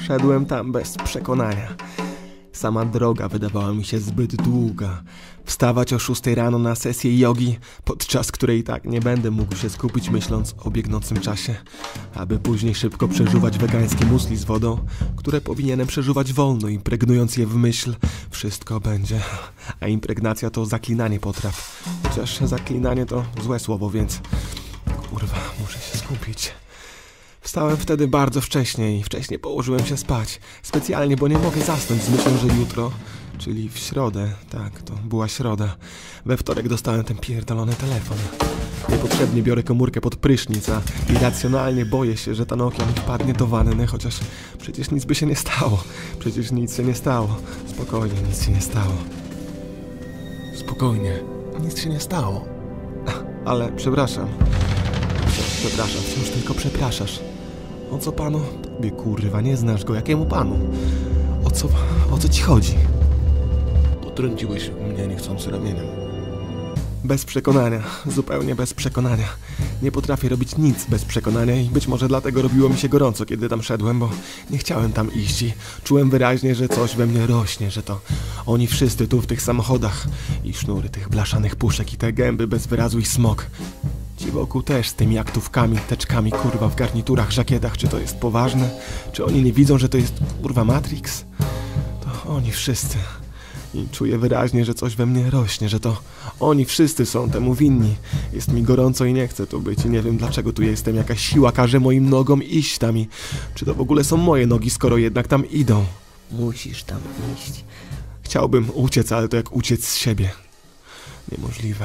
Szedłem tam bez przekonania. Sama droga wydawała mi się zbyt długa. Wstawać o 6 rano na sesję jogi, podczas której i tak nie będę mógł się skupić myśląc o biegnącym czasie, aby później szybko przeżuwać wegańskie musli z wodą, które powinienem przeżuwać wolno, impregnując je w myśl. Wszystko będzie. A impregnacja to zaklinanie potraw. Chociaż zaklinanie to złe słowo, więc... Kurwa, muszę się skupić. Wstałem wtedy bardzo wcześnie i wcześniej położyłem się spać. Specjalnie, bo nie mogę zasnąć z myślą, że jutro, czyli w środę, tak, to była środa. We wtorek dostałem ten pierdolony telefon. Niepotrzebnie biorę komórkę pod prysznic, a irracjonalnie boję się, że ta Nokia mi wpadnie do wanny, chociaż przecież nic by się nie stało. Przecież nic się nie stało. Spokojnie, nic się nie stało. Spokojnie, nic się nie stało. Ale przepraszam. Przepraszam, wciąż tylko przepraszasz. O co panu? Tobie kurwa, nie znasz go. Jakiemu panu? O co ci chodzi? Potrąciłeś mnie niechcący ramieniem. Bez przekonania, zupełnie bez przekonania. Nie potrafię robić nic bez przekonania i być może dlatego robiło mi się gorąco, kiedy tam szedłem, bo nie chciałem tam iść i czułem wyraźnie, że coś we mnie rośnie, że to oni wszyscy tu w tych samochodach i sznury tych blaszanych puszek i te gęby bez wyrazu i smok. Ci wokół też z tymi aktówkami, teczkami, kurwa, w garniturach, żakietach. Czy to jest poważne? Czy oni nie widzą, że to jest, kurwa, Matrix? To oni wszyscy. I czuję wyraźnie, że coś we mnie rośnie, że to oni wszyscy są temu winni. Jest mi gorąco i nie chcę tu być i nie wiem, dlaczego tu jestem. Jakaś siła każe moim nogom iść tam i czy to w ogóle są moje nogi, skoro jednak tam idą? Musisz tam iść. Chciałbym uciec, ale to jak uciec z siebie. Niemożliwe.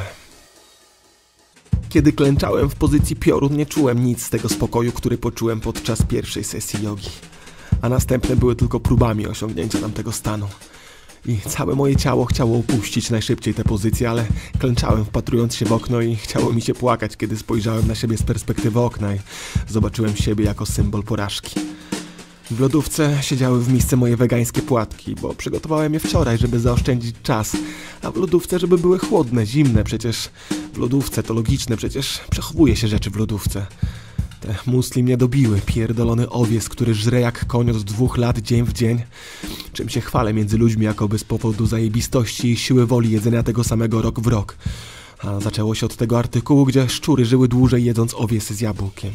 Kiedy klęczałem w pozycji piorun, nie czułem nic z tego spokoju, który poczułem podczas pierwszej sesji jogi. A następne były tylko próbami osiągnięcia tamtego stanu. I całe moje ciało chciało opuścić najszybciej tę pozycję, ale klęczałem wpatrując się w okno i chciało mi się płakać, kiedy spojrzałem na siebie z perspektywy okna i zobaczyłem siebie jako symbol porażki. W lodówce siedziały w misce moje wegańskie płatki, bo przygotowałem je wczoraj, żeby zaoszczędzić czas. A w lodówce, żeby były chłodne, zimne, przecież w lodówce to logiczne, przecież przechowuje się rzeczy w lodówce. Te musli mnie dobiły, pierdolony owiec, który żre jak koń od 2 lat dzień w dzień. Czym się chwalę między ludźmi, jakoby z powodu zajebistości i siły woli jedzenia tego samego rok w rok. A zaczęło się od tego artykułu, gdzie szczury żyły dłużej jedząc owiec z jabłkiem.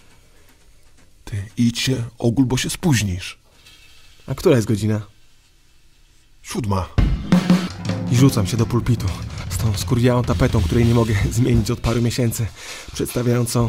Ty idźcie, ogól, bo się spóźnisz. A która jest godzina? 7. I rzucam się do pulpitu z tą skurwiałą tapetą, której nie mogę zmienić od paru miesięcy, przedstawiającą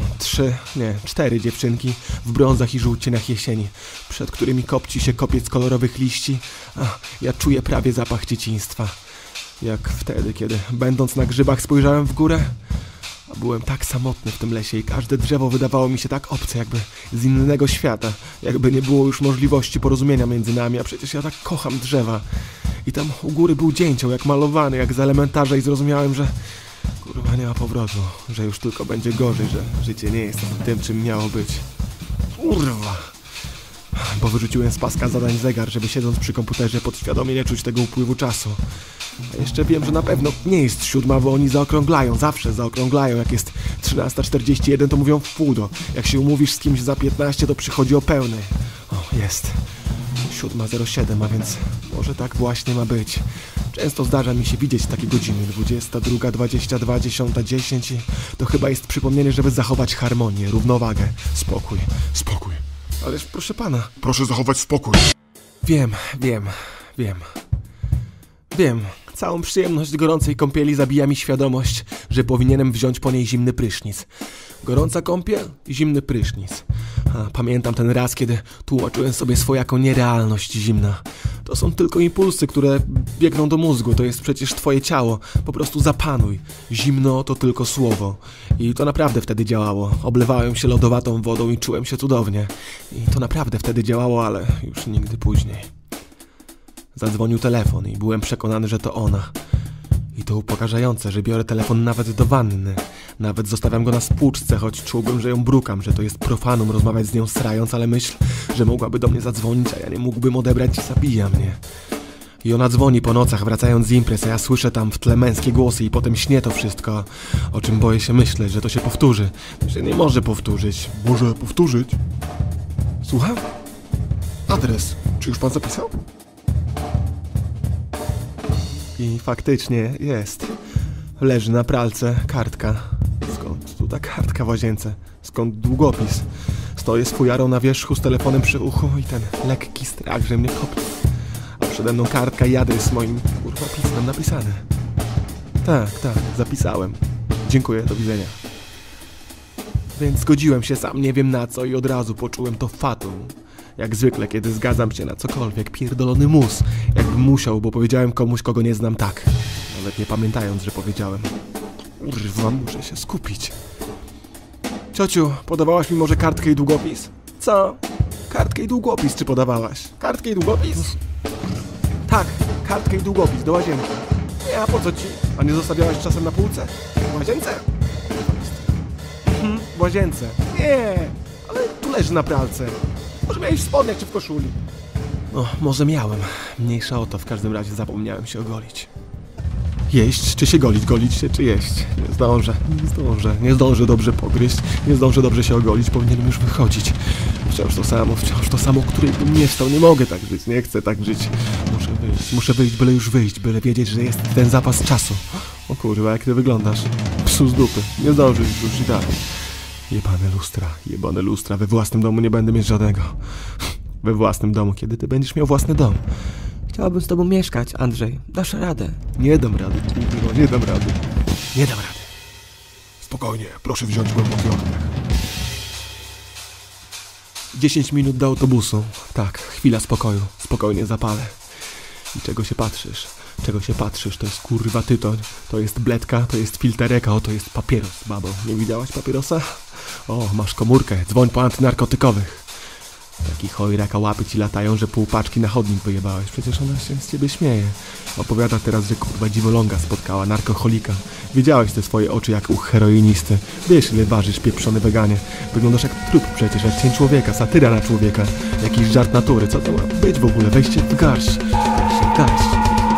4 dziewczynki w brązach i żółcieniach jesieni, przed którymi kopci się kopiec kolorowych liści, a ja czuję prawie zapach dzieciństwa. Jak wtedy, kiedy będąc na grzybach spojrzałem w górę, a byłem tak samotny w tym lesie i każde drzewo wydawało mi się tak obce, jakby z innego świata, jakby nie było już możliwości porozumienia między nami, a przecież ja tak kocham drzewa. I tam u góry był dzięcioł, jak malowany, jak z elementarza i zrozumiałem, że kurwa nie ma powrotu, że już tylko będzie gorzej, że życie nie jest tym, czym miało być. Kurwa! Bo wyrzuciłem z paska zadań zegar, żeby siedząc przy komputerze podświadomie nie czuć tego upływu czasu. A jeszcze wiem, że na pewno nie jest 7, bo oni zaokrąglają, zawsze zaokrąglają. Jak jest 13:41, to mówią w pół do. Jak się umówisz z kimś za 15, to przychodzi o pełnej. O, jest 7:07, a więc może tak właśnie ma być. Często zdarza mi się widzieć takie godziny, 22:22, 10:10 i to chyba jest przypomnienie, żeby zachować harmonię, równowagę, spokój. Spokój. Ależ proszę pana. Proszę zachować spokój. Wiem. Całą przyjemność gorącej kąpieli zabija mi świadomość, że powinienem wziąć po niej zimny prysznic. Gorąca kąpiel i zimny prysznic. Pamiętam ten raz, kiedy tłumaczyłem sobie swojaką nierealność zimna. To są tylko impulsy, które biegną do mózgu. To jest przecież twoje ciało. Po prostu zapanuj. Zimno to tylko słowo. I to naprawdę wtedy działało. Oblewałem się lodowatą wodą i czułem się cudownie. I to naprawdę wtedy działało, ale już nigdy później. Zadzwonił telefon i byłem przekonany, że to ona. I to upokarzające, że biorę telefon nawet do wanny. Nawet zostawiam go na spłuczce, choć czułbym, że ją brukam, że to jest profanum rozmawiać z nią srając, ale myśl, że mogłaby do mnie zadzwonić, a ja nie mógłbym odebrać i zabija mnie. I ona dzwoni po nocach, wracając z imprez, a ja słyszę tam w tle męskie głosy i potem śnie to wszystko, o czym boję się myśleć, że to się powtórzy. Że nie może powtórzyć. Może powtórzyć? Słucham? adres. Czy już pan zapisał? I faktycznie jest. Leży na pralce kartka. Skąd tu ta kartka w łazience? Skąd długopis? Stoję z fujarą na wierzchu z telefonem przy uchu i ten lekki strach, że mnie kopnie. A przede mną kartka i adres moim kurwa pismem napisany. Tak, zapisałem. Dziękuję, do widzenia. Więc zgodziłem się sam nie wiem na co i od razu poczułem to fatum. Jak zwykle, kiedy zgadzam się na cokolwiek, pierdolony mus. Jakbym musiał, bo powiedziałem komuś, kogo nie znam tak. Nawet nie pamiętając, że powiedziałem. Kurwa, muszę się skupić. Ciociu, podawałaś mi może kartkę i długopis? Co? Kartkę i długopis czy podawałaś? Kartkę i długopis? Tak, kartkę i długopis do łazienki. Nie, a po co ci? A nie zostawiałaś czasem na półce? W łazience? W łazience. Nie, ale tu leży na pralce. Może miałeś w spodniach czy w koszuli? No, może miałem. Mniejsza o to, w każdym razie zapomniałem się ogolić. Jeść czy się golić? Golić się czy jeść? Nie zdążę dobrze pogryźć. Nie zdążę dobrze się ogolić. Powinienem już wychodzić. Wciąż to samo, której bym nie wstał. Nie mogę tak żyć, nie chcę tak żyć. Muszę wyjść, byle już wyjść. Byle wiedzieć, że jest ten zapas czasu. O kurwa, jak ty wyglądasz. Psu z dupy. Nie zdążysz już i tak. Jebane lustra. We własnym domu nie będę mieć żadnego. We własnym domu, kiedy ty będziesz miał własny dom? Chciałabym z tobą mieszkać, Andrzej. Dasz radę. Nie dam rady, nie dam rady. 'Spokojnie, proszę wziąć głęboki oddech. 10 minut do autobusu. Tak, chwila spokoju. Spokojnie zapalę. I czego się patrzysz? To jest kurwa tytoń. To jest bledka, to jest filterek, a to jest papieros, babo. Nie widziałaś papierosa? O, masz komórkę. Dzwoń po antynarkotykowych. Taki chojraka łapy ci latają, że pół paczki na chodnik wyjebałeś. Przecież ona się z ciebie śmieje. Opowiada teraz, że kurwa dziwoląga spotkała, narkoholika. Widziałeś te swoje oczy jak u heroinisty. Wiesz, ile ważysz, pieprzony weganie. Wyglądasz jak trup przecież, jak cień człowieka, satyra na człowieka. Jakiś żart natury. Co to ma być w ogóle? Weźcie w garść. Garść.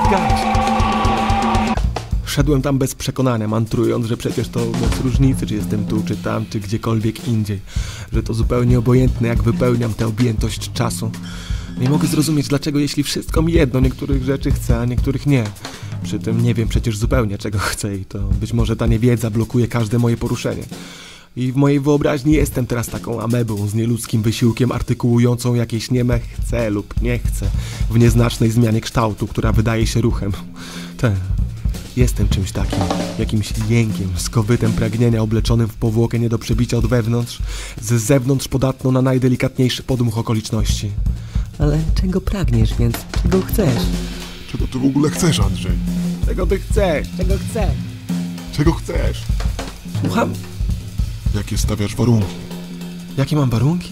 Szedłem tam bez przekonania, mantrując, że przecież to bez różnicy, czy jestem tu, czy tam, czy gdziekolwiek indziej. Że to zupełnie obojętne, jak wypełniam tę objętość czasu. Nie mogę zrozumieć, dlaczego jeśli wszystko mi jedno, niektórych rzeczy chcę, a niektórych nie. Przy tym nie wiem przecież zupełnie, czego chcę i to być może ta niewiedza blokuje każde moje poruszenie. I w mojej wyobraźni jestem teraz taką amebą z nieludzkim wysiłkiem artykułującą jakieś nieme chcę lub nie chcę w nieznacznej zmianie kształtu, która wydaje się ruchem. Jestem czymś takim, jakimś jękiem, skowytem pragnienia obleczonym w powłokę nie do przebicia od wewnątrz, z zewnątrz podatną na najdelikatniejszy podmuch okoliczności. Ale czego pragniesz, więc czego chcesz? Czego ty w ogóle chcesz, Andrzej? Czego ty chcesz? Czego chcesz? Słucham? Jakie stawiasz warunki? Jakie mam warunki?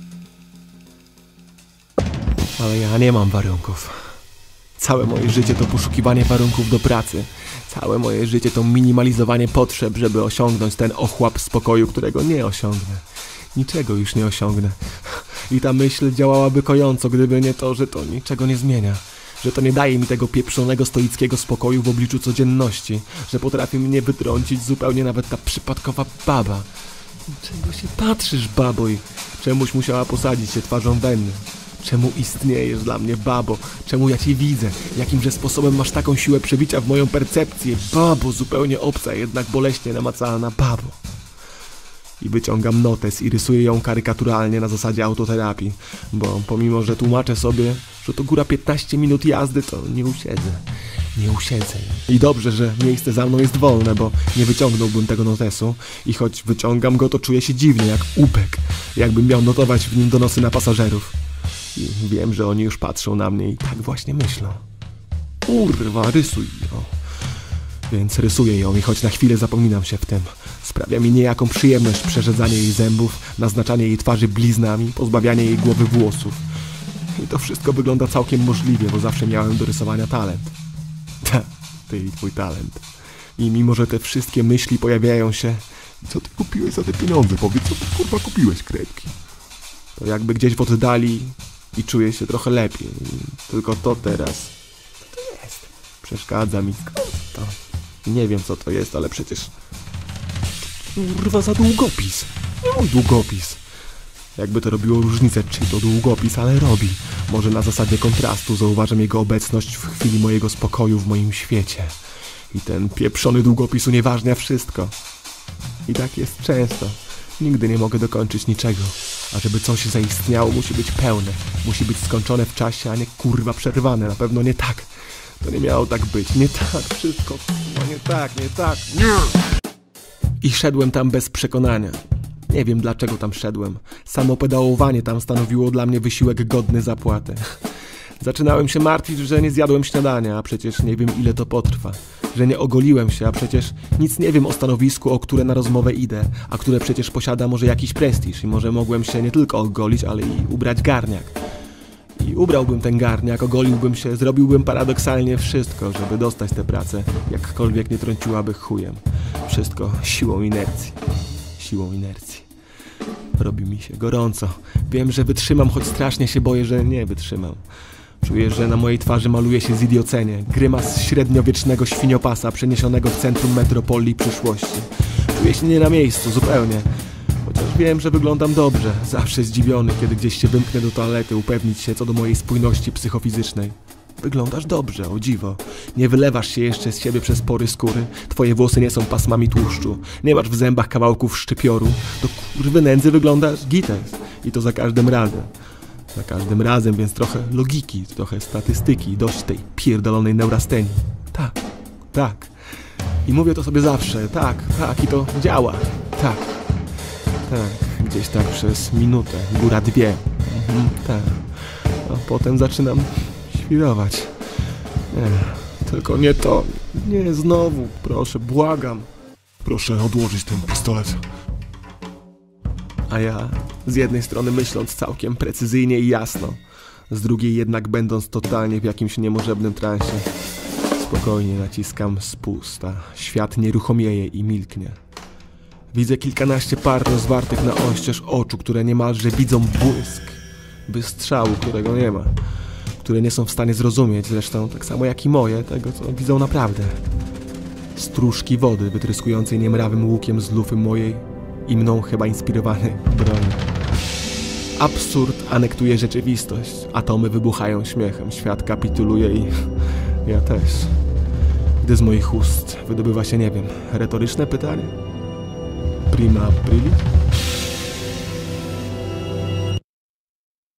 Ale ja nie mam warunków. Całe moje życie to poszukiwanie warunków do pracy. Całe moje życie to minimalizowanie potrzeb, żeby osiągnąć ten ochłap spokoju, którego nie osiągnę. Niczego już nie osiągnę. I ta myśl działałaby kojąco, gdyby nie to, że to niczego nie zmienia. Że to nie daje mi tego pieprzonego stoickiego spokoju w obliczu codzienności. Że potrafi mnie wytrącić zupełnie nawet ta przypadkowa baba. Czego się patrzysz, baboj? Czemuś musiała posadzić się twarzą we mnie? Czemu istniejesz dla mnie, babo? Czemu ja cię widzę? Jakimże sposobem masz taką siłę przebicia w moją percepcję? Babo, zupełnie obca, jednak boleśnie namacalna, babo. I wyciągam notes i rysuję ją karykaturalnie na zasadzie autoterapii, bo pomimo, że tłumaczę sobie, że to góra 15 minut jazdy, to nie usiedzę. I dobrze, że miejsce za mną jest wolne, bo nie wyciągnąłbym tego notesu i choć wyciągam go, to czuję się dziwnie, jak upek, jakbym miał notować w nim donosy na pasażerów. I wiem, że oni już patrzą na mnie i tak właśnie myślą. Kurwa, rysuj ją. Więc rysuję ją i choć na chwilę zapominam się w tym, sprawia mi niejaką przyjemność przerzedzanie jej zębów, naznaczanie jej twarzy bliznami, pozbawianie jej głowy włosów. I to wszystko wygląda całkiem możliwie, bo zawsze miałem do rysowania talent. Ty i twój talent. I mimo, że te wszystkie myśli pojawiają się... Co ty kupiłeś za te pieniądze? Powiedz, co ty kurwa kupiłeś, krepki? To jakby gdzieś w oddali i czuję się trochę lepiej. Tylko to teraz... Co to jest? Przeszkadza mi. Skąd to? Nie wiem, co to jest, ale przecież... Kurwa, za długopis. Nie mój długopis. Jakby to robiło różnicę, czy to długopis, ale robi. Może na zasadzie kontrastu zauważam jego obecność w chwili mojego spokoju w moim świecie. I ten pieprzony długopis unieważnia wszystko. I tak jest często. Nigdy nie mogę dokończyć niczego. A żeby coś zaistniało, musi być pełne. Musi być skończone w czasie, a nie kurwa przerwane. Na pewno nie tak. To nie miało tak być. Nie tak. Wszystko. No nie tak, nie tak. Nie! I szedłem tam bez przekonania. Nie wiem dlaczego tam szedłem. Samo pedałowanie tam stanowiło dla mnie wysiłek godny zapłaty. Zaczynałem się martwić, że nie zjadłem śniadania, a przecież nie wiem ile to potrwa. Że nie ogoliłem się, a przecież nic nie wiem o stanowisku, o które na rozmowę idę, a które przecież posiada może jakiś prestiż i może mogłem się nie tylko ogolić, ale i ubrać garniak. I ubrałbym ten garniak, ogoliłbym się, zrobiłbym paradoksalnie wszystko, żeby dostać tę pracę, jakkolwiek nie trąciłaby chujem. Wszystko siłą inercji. Siłą inercji. Robi mi się gorąco. Wiem, że wytrzymam, choć strasznie się boję, że nie wytrzymam. Czuję, że na mojej twarzy maluje się zidiocenie. Grymas średniowiecznego świniopasa przeniesionego w centrum metropolii przyszłości. Czuję się nie na miejscu, zupełnie. Chociaż wiem, że wyglądam dobrze. Zawsze zdziwiony, kiedy gdzieś się wymknę do toalety, upewnić się co do mojej spójności psychofizycznej. Wyglądasz dobrze, o dziwo. Nie wylewasz się jeszcze z siebie przez pory skóry. Twoje włosy nie są pasmami tłuszczu. Nie masz w zębach kawałków szczypioru. Do kurwy nędzy wyglądasz gites. I to za każdym razem. Za każdym razem, więc trochę logiki, trochę statystyki, dość tej pierdolonej neurastenii. Tak, tak. I mówię to sobie zawsze. Tak, tak. I to działa. Tak. Tak. Gdzieś tak przez minutę, góra dwie. Tak. A potem zaczynam świrować. Nie, tylko nie to. Nie, znowu. Proszę, błagam. Proszę odłożyć ten pistolet. A ja, z jednej strony myśląc całkiem precyzyjnie i jasno, z drugiej jednak będąc totalnie w jakimś niemożebnym transie, spokojnie naciskam spust, a świat nieruchomieje i milknie. Widzę kilkanaście par rozwartych na oścież oczu, które niemalże widzą błysk, wystrzału, którego nie ma, które nie są w stanie zrozumieć, zresztą tak samo jak i moje, tego co widzą naprawdę. Stróżki wody wytryskującej niemrawym łukiem z lufy mojej i mną chyba inspirowanej broni. Absurd anektuje rzeczywistość, atomy wybuchają śmiechem, świat kapituluje i ja też. Gdy z moich ust wydobywa się, nie wiem, retoryczne pytanie? Prima aprilis?